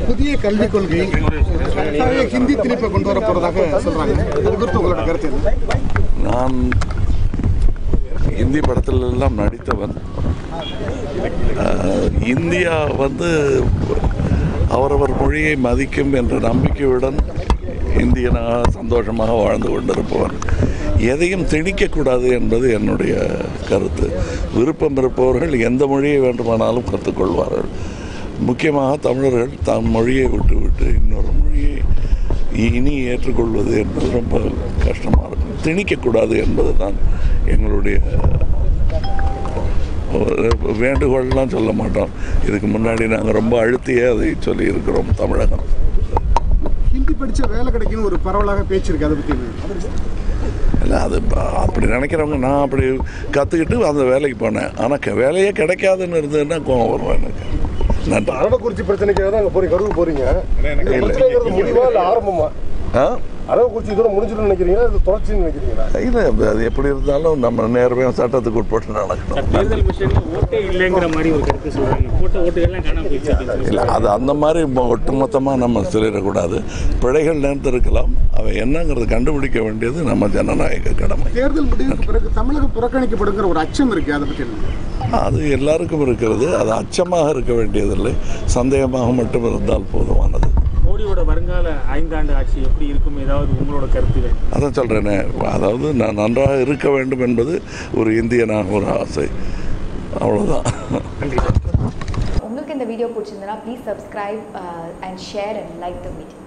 புதிய கல்விக் கொள்கை ஹிந்தி திணிப்பை கொண்டு வர போறதாக சொல்றாங்க. இது குறித்து உங்களோட கருத்து என்ன? நான் ஹிந்தி படத்தில் எல்லாம் நடித்தவன். இந்தியா அவரவர் மொழியை மதிக்கும் என்ற நம்பிக்கையுடன் இந்தியனாக சந்தோஷமாக வாழ்ந்து கொண்டிருப்பவன். எதையும் திணிக்கக்கூடாது என்பது என்னுடைய கருத்து. விருப்பம் இருப்பவர்கள் எந்த மொழியை வேண்டுமானாலும் கற்றுக்கொள்வார்கள். முக்கியமாக தமிழர்கள் தம் மொழியை விட்டு இன்னொரு மொழியை இனி ஏற்றுக்கொள்வது என்பது ரொம்ப கஷ்டமாக இருக்கும். திணிக்கக்கூடாது என்பது தான் எங்களுடைய வேண்டுகோள்லாம் சொல்ல மாட்டோம். இதுக்கு முன்னாடி நாங்கள் ரொம்ப அழுத்தியே அதை சொல்லி இருக்கிறோம். தமிழகம் ஹிந்தி படித்த வேலை கிடைக்குன்னு ஒரு பரவலாக பேச்சு இருக்கு. அதை பற்றி இல்லை, அது அப்படி நினைக்கிறவங்க. நான் அப்படி கற்றுக்கிட்டு அந்த வேலைக்கு போனேன். ஆனால் வேலையே கிடைக்காதுன்னு இருந்ததுன்னா கோவம் வரும் எனக்கு. நன்றி. அரவக்குறிச்சி பிரச்சனைக்காக தான் அங்கே கரூர் போறீங்க. முடிவா இல்லை ஆரம்பமா? அரவக்குறிச்சி இதோட முடிஞ்சிடும் நினைக்கிறீங்களா, இது தொடர்ச்சின்னு நினைக்கிறீங்களா? இல்லை, அது எப்படி இருந்தாலும் நம்ம நேர்மையாக சட்டத்துக்கு உட்பட்டு நடக்கணும். இல்லை, அது அந்த மாதிரி ஒட்டுமொத்தமாக நம்ம சொல்லிடக்கூடாது. பிழைகள் நேர்ந்திருக்கலாம். அவை என்னங்கிறது கண்டுபிடிக்க வேண்டியது நம்ம ஜனநாயக கடமை. தேர்தல் முடிவுக்கு பிறகு தமிழகம் புறக்கணிக்கப்படுங்கிற ஒரு அச்சம் இருக்கு. அதை பற்றி அது எல்லாருக்கும் இருக்கிறது. அது அச்சமாக இருக்க வேண்டியதில்லை, சந்தேகமாக மட்டும் இருந்தால் போதுமானது. மோடியோட வருங்கால 5 ஆண்டு ஆட்சி எப்படி இருக்கும், ஏதாவது உங்களோட கருத்துகள்? அதான் சொல்கிறேனே, அதாவது நான் நன்றாக இருக்க வேண்டும் என்பது ஒரு இந்தியனாக ஒரு ஆசை. அவ்வளோதான். உங்களுக்கு இந்த வீடியோ பிடிச்சிருந்தனா please subscribe and share and like the video.